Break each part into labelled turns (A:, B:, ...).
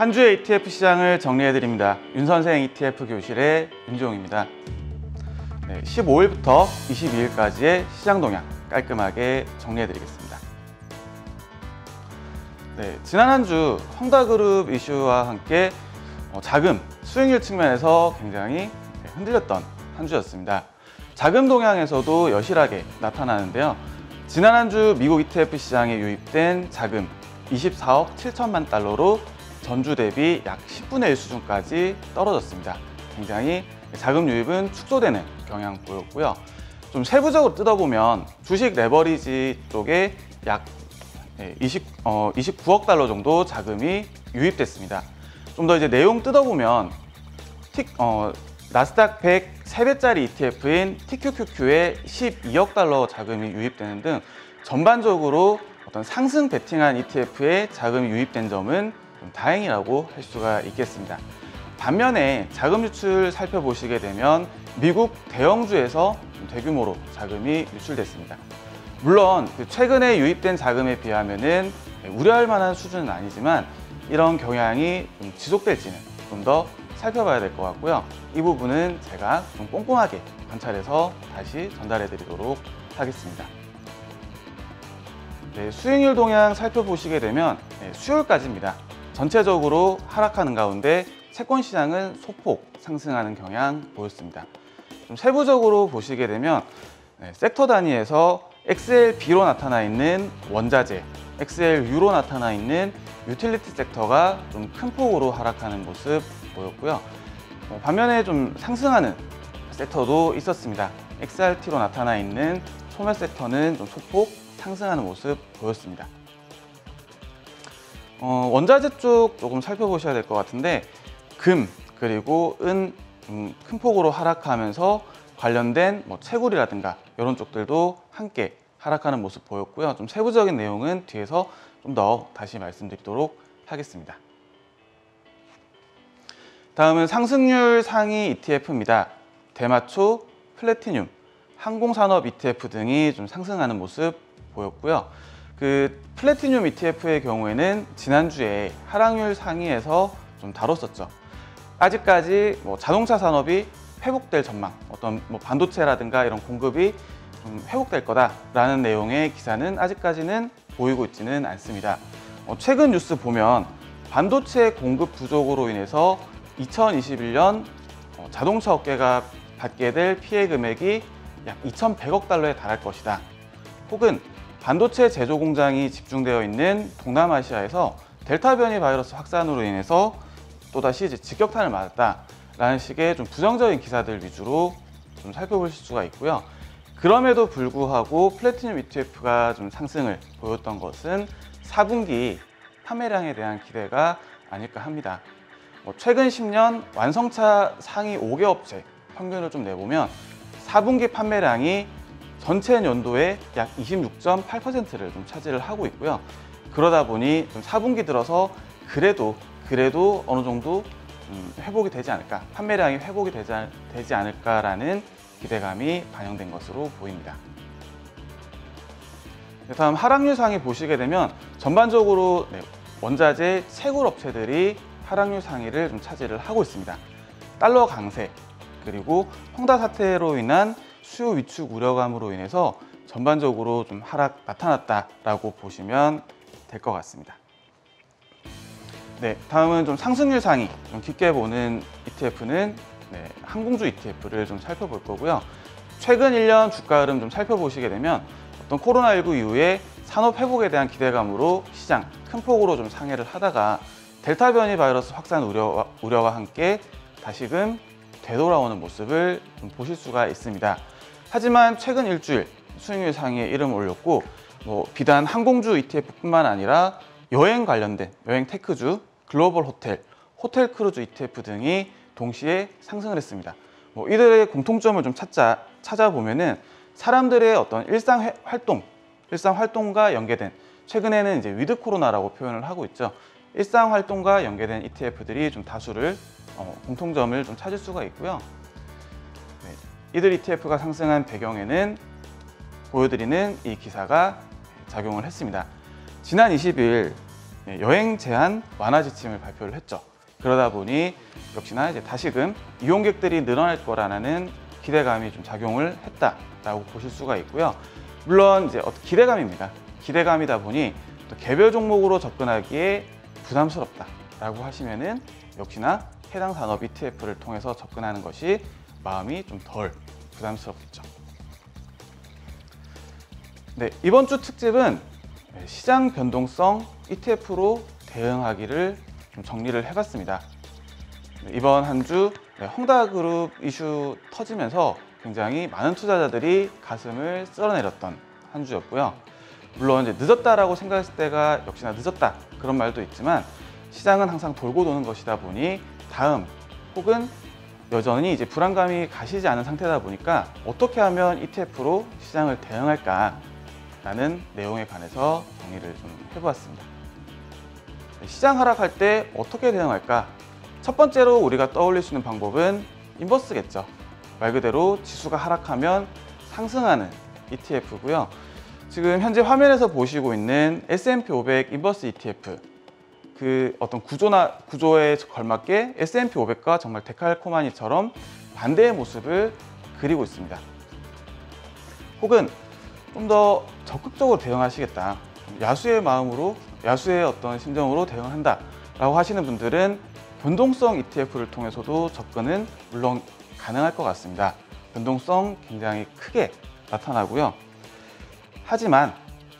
A: 한 주의 ETF 시장을 정리해드립니다. 윤선생 ETF 교실의 윤지용입니다. 15일부터 22일까지의 시장 동향 깔끔하게 정리해드리겠습니다. 지난 한 주 헝다그룹 이슈와 함께 자금, 수익률 측면에서 굉장히 흔들렸던 한 주였습니다. 자금 동향에서도 여실하게 나타나는데요. 지난 한 주 미국 ETF 시장에 유입된 자금 24억 7천만 달러로 전주 대비 약 10분의 1 수준까지 떨어졌습니다. 굉장히 자금 유입은 축소되는 경향 보였고요. 좀 세부적으로 뜯어보면 주식 레버리지 쪽에 약 29억 달러 정도 자금이 유입됐습니다. 좀 더 이제 내용 뜯어보면 나스닥 100 3배짜리 ETF인 TQQQ에 12억 달러 자금이 유입되는 등 전반적으로 어떤 상승 베팅한 ETF에 자금이 유입된 점은 좀 다행이라고 할 수가 있겠습니다. 반면에 자금 유출 살펴보시게 되면 미국 대형주에서 대규모로 자금이 유출됐습니다. 물론 최근에 유입된 자금에 비하면은 우려할 만한 수준은 아니지만 이런 경향이 좀 지속될지는 좀 더 살펴봐야 될 것 같고요. 이 부분은 제가 좀 꼼꼼하게 관찰해서 다시 전달해 드리도록 하겠습니다. 수익률 동향 살펴보시게 되면 수요일까지입니다. 전체적으로 하락하는 가운데 채권 시장은 소폭 상승하는 경향 보였습니다. 좀 세부적으로 보시게 되면 섹터 단위에서 XLB로 나타나 있는 원자재, XLU로 나타나 있는 유틸리티 섹터가 좀 큰 폭으로 하락하는 모습 보였고요. 반면에 좀 상승하는 섹터도 있었습니다. XRT로 나타나 있는 소매 섹터는 좀 소폭 상승하는 모습 보였습니다. 원자재 쪽 조금 살펴보셔야 될 것 같은데 금 그리고 은 큰 폭으로 하락하면서 관련된 채굴이라든가 이런 쪽들도 함께 하락하는 모습 보였고요. 좀 세부적인 내용은 뒤에서 좀 더 다시 말씀드리도록 하겠습니다. 다음은 상승률 상위 ETF입니다. 대마초, 플래티늄, 항공산업 ETF 등이 좀 상승하는 모습 보였고요. 플래티늄 ETF의 경우에는 지난주에 하락률 상위에서 좀 다뤘었죠. 아직까지 자동차 산업이 회복될 전망, 어떤 반도체라든가 이런 공급이 좀 회복될 거다라는 내용의 기사는 아직까지는 보이고 있지는 않습니다. 최근 뉴스 보면 반도체 공급 부족으로 인해서 2021년 자동차 업계가 받게 될 피해 금액이 약 2,100억 달러에 달할 것이다. 혹은 반도체 제조 공장이 집중되어 있는 동남아시아에서 델타 변이 바이러스 확산으로 인해서 또다시 직격탄을 맞았다라는 식의 좀 부정적인 기사들 위주로 좀 살펴보실 수가 있고요. 그럼에도 불구하고 플래티늄 ETF가 좀 상승을 보였던 것은 4분기 판매량에 대한 기대가 아닐까 합니다. 최근 10년 완성차 상위 5개 업체 평균을 좀 내보면 4분기 판매량이 전체 연도의 약 26.8%를 좀 차지를 하고 있고요. 그러다 보니 좀 4분기 들어서 그래도 어느 정도 회복이 되지 않을까, 판매량이 회복이 되지 않을까라는 기대감이 반영된 것으로 보입니다. 다음 하락률 상위 보시게 되면 전반적으로 원자재 채굴 업체들이 하락률 상위를 좀 차지를 하고 있습니다. 달러 강세 그리고 헝다 사태로 인한 수요 위축 우려감으로 인해서 전반적으로 좀 하락 나타났다라고 보시면 될 것 같습니다. 다음은 좀 상승률 상위 좀 깊게 보는 ETF는 항공주 ETF를 좀 살펴볼 거고요. 최근 1년 주가 흐름 좀 살펴보시게 되면 어떤 코로나19 이후에 산업 회복에 대한 기대감으로 시장 큰 폭으로 좀 상회를 하다가 델타 변이 바이러스 확산 우려와 함께 다시금 되돌아오는 모습을 좀 보실 수가 있습니다. 하지만 최근 일주일 수익률 상위에 이름을 올렸고 비단 항공주 ETF뿐만 아니라 여행 관련된 여행 테크주, 글로벌 호텔 크루즈 ETF 등이 동시에 상승을 했습니다. 이들의 공통점을 좀 찾아보면은 사람들의 어떤 일상 활동과 연계된, 최근에는 이제 위드 코로나라고 표현을 하고 있죠. 일상 활동과 연계된 ETF들이 좀 다수를 공통점을 좀 찾을 수가 있고요. 이들 ETF가 상승한 배경에는 보여드리는 이 기사가 작용을 했습니다. 지난 20일 여행 제한 완화 지침을 발표를 했죠. 그러다 보니 역시나 이제 다시금 이용객들이 늘어날 거라는 기대감이 좀 작용을 했다라고 보실 수가 있고요. 물론 이제 기대감입니다. 기대감이다 보니 또 개별 종목으로 접근하기에 부담스럽다라고 하시면은 역시나 해당 산업 ETF를 통해서 접근하는 것이 마음이 좀 덜 부담스럽겠죠. 네, 이번 주 특집은 시장 변동성 ETF로 대응하기를 좀 정리를 해봤습니다. 이번 한 주 헝다그룹 이슈 터지면서 굉장히 많은 투자자들이 가슴을 쓸어내렸던 한 주였고요. 물론 이제 늦었다라고 생각했을 때가 역시나 늦었다 그런 말도 있지만 시장은 항상 돌고 도는 것이다 보니 다음 혹은 여전히 이제 불안감이 가시지 않은 상태다 보니까 어떻게 하면 ETF로 시장을 대응할까라는 내용에 관해서 정리를 좀 해보았습니다. 시장 하락할 때 어떻게 대응할까? 첫 번째로 우리가 떠올릴 수 있는 방법은 인버스겠죠. 말 그대로 지수가 하락하면 상승하는 ETF고요. 지금 현재 화면에서 보시고 있는 S&P 500 인버스 ETF, 그 어떤 구조에 걸맞게 S&P 500과 정말 데칼코마니처럼 반대의 모습을 그리고 있습니다. 혹은 좀 더 적극적으로 대응하시겠다, 야수의 마음으로, 야수의 어떤 심정으로 대응한다 라고 하시는 분들은 변동성 ETF를 통해서도 접근은 물론 가능할 것 같습니다. 변동성 굉장히 크게 나타나고요. 하지만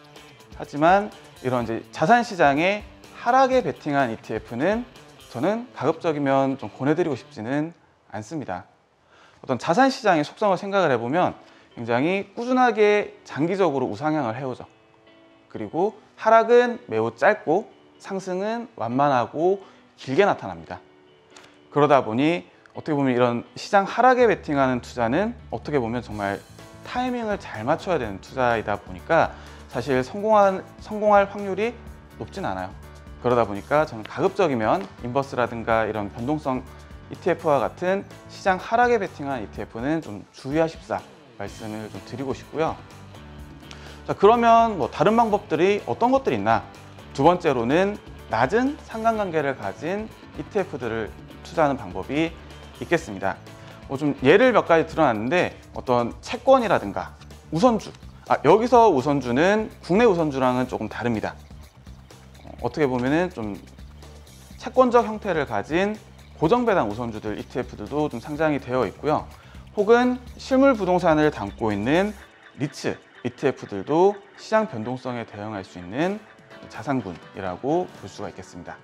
A: 이런 이제 자산 시장에 하락에 베팅한 ETF는 저는 가급적이면 좀 권해드리고 싶지는 않습니다. 어떤 자산 시장의 속성을 생각을 해보면 굉장히 꾸준하게 장기적으로 우상향을 해오죠. 그리고 하락은 매우 짧고 상승은 완만하고 길게 나타납니다. 그러다 보니 어떻게 보면 이런 시장 하락에 베팅하는 투자는 어떻게 보면 정말 타이밍을 잘 맞춰야 되는 투자이다 보니까 사실 성공할 확률이 높진 않아요. 그러다 보니까 저는 가급적이면 인버스라든가 이런 변동성 ETF와 같은 시장 하락에 베팅한 ETF는 좀 주의하십사 말씀을 좀 드리고 싶고요. 자, 그러면 뭐 다른 방법들이 어떤 것들이 있나? 두 번째로는 낮은 상관관계를 가진 ETF들을 투자하는 방법이 있겠습니다. 좀 예를 몇 가지 드러났는데 어떤 채권이라든가 우선주, 여기서 우선주는 국내 우선주랑은 조금 다릅니다. 어떻게 보면은 좀 채권적 형태를 가진 고정배당 우선주들 ETF들도 좀 상장이 되어 있고요. 혹은 실물 부동산을 담고 있는 리츠 ETF들도 시장 변동성에 대응할 수 있는 자산군이라고 볼 수가 있겠습니다.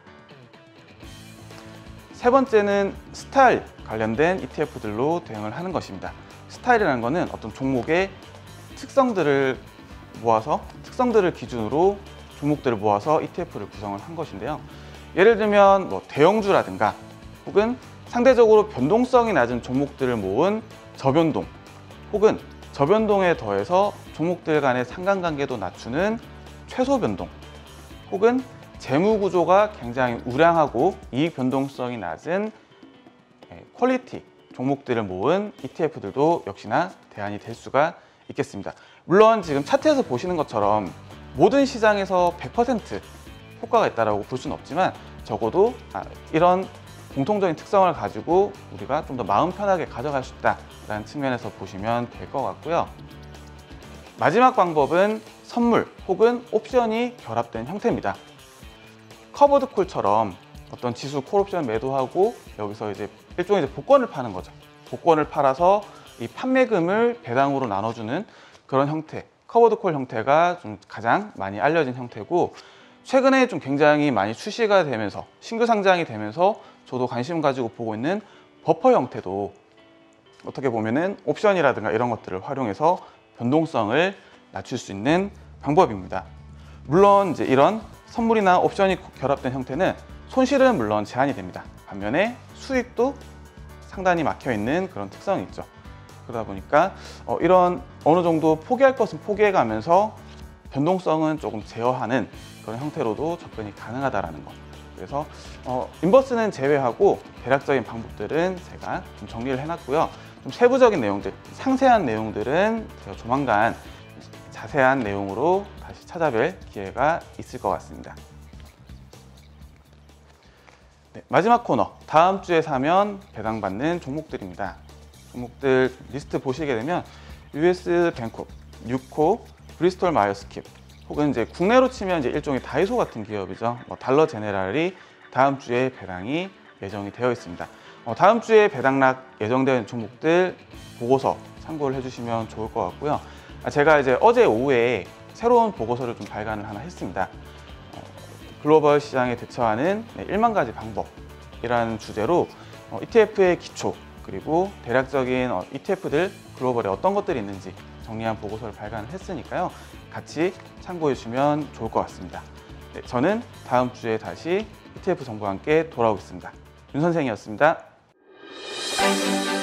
A: 세 번째는 스타일 관련된 ETF들로 대응을 하는 것입니다. 스타일이라는 것은 어떤 종목의 특성들을 기준으로 종목들을 모아서 ETF를 구성을 한 것인데요. 예를 들면 뭐 대형주라든가 혹은 상대적으로 변동성이 낮은 종목들을 모은 저변동, 혹은 저변동에 더해서 종목들 간의 상관관계도 낮추는 최소변동, 혹은 재무 구조가 굉장히 우량하고 이익 변동성이 낮은 퀄리티 종목들을 모은 ETF들도 역시나 대안이 될 수가 있겠습니다. 물론 지금 차트에서 보시는 것처럼 모든 시장에서 100% 효과가 있다고 볼 수는 없지만 적어도 이런 공통적인 특성을 가지고 우리가 좀 더 마음 편하게 가져갈 수 있다는 측면에서 보시면 될 것 같고요. 마지막 방법은 선물 혹은 옵션이 결합된 형태입니다. 커버드 콜처럼 어떤 지수 콜옵션 매도하고 여기서 이제 일종의 복권을 파는 거죠. 복권을 팔아서 이 판매금을 배당으로 나눠주는 그런 형태, 커버드 콜 형태가 좀 가장 많이 알려진 형태고, 최근에 좀 굉장히 많이 출시가 되면서 신규 상장이 되면서 저도 관심 가지고 보고 있는 버퍼 형태도 어떻게 보면은 옵션이라든가 이런 것들을 활용해서 변동성을 낮출 수 있는 방법입니다. 물론 이제 이런 선물이나 옵션이 결합된 형태는 손실은 물론 제한이 됩니다. 반면에 수익도 상단이 막혀 있는 그런 특성이 있죠. 그러다 보니까 이런 어느 정도 포기할 것은 포기해 가면서 변동성은 조금 제어하는 그런 형태로도 접근이 가능하다라는 것. 그래서 인버스는 제외하고 대략적인 방법들은 제가 좀 정리를 해놨고요. 좀 세부적인 내용들, 상세한 내용들은 제가 조만간 자세한 내용으로 다시 찾아뵐 기회가 있을 것 같습니다. 네, 마지막 코너, 다음 주에 사면 배당받는 종목들입니다. 종목들 리스트 보시게 되면 US 뱅콕, 뉴코, 브리스톨 마이어스킵, 혹은 이제 국내로 치면 이제 일종의 다이소 같은 기업이죠. 달러 제네랄이 다음 주에 배당이 예정이 되어 있습니다. 다음 주에 배당락 예정되어 있는 종목들 보고서 참고를 해주시면 좋을 것 같고요. 제가 이제 어제 오후에 새로운 보고서를 좀 발간을 하나 했습니다. 글로벌 시장에 대처하는 1만 가지 방법이라는 주제로 ETF의 기초, 그리고 대략적인 ETF들 글로벌에 어떤 것들이 있는지 정리한 보고서를 발간을 했으니까요. 같이 참고해 주시면 좋을 것 같습니다. 네, 저는 다음 주에 다시 ETF 정보와 함께 돌아오겠습니다. 윤 선생이었습니다.